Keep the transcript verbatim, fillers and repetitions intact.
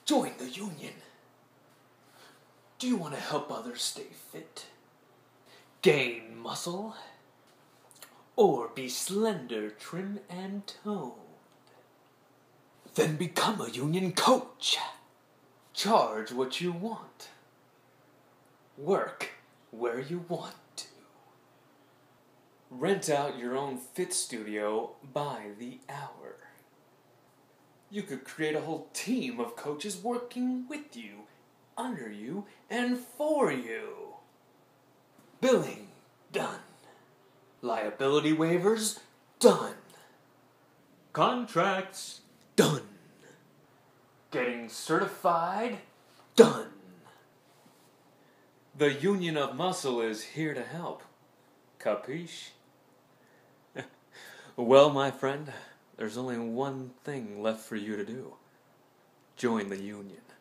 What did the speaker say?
Join the union. Do you want to help others stay fit? Gain muscle? Or be slender, trim, and toned? Then become a union coach. Charge what you want. Work where you want to. Rent out your own fit studio by the hour. You could create a whole team of coaches working with you, under you, and for you. Billing, done. Liability waivers, done. Contracts, done. Getting certified, done. The Union of Muscle is here to help. Capiche? Well, my friend, there's only one thing left for you to do. Join the union.